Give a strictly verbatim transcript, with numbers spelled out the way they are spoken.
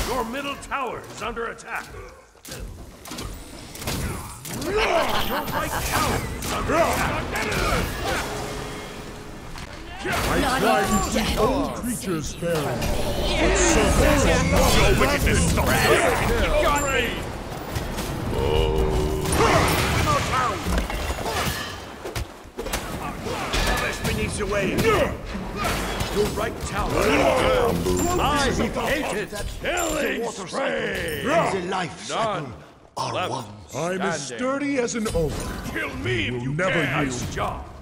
Your middle tower is under attack. Your right tower is under attack. I try to treat all creatures fairly. Your wickedness stops me. Harvest beneath your way. Your right tower. I hate it. Killing spree. The life cycle are Left. one. I'm as sturdy as an oak. Kill me if will you never dare. yield. Nice job.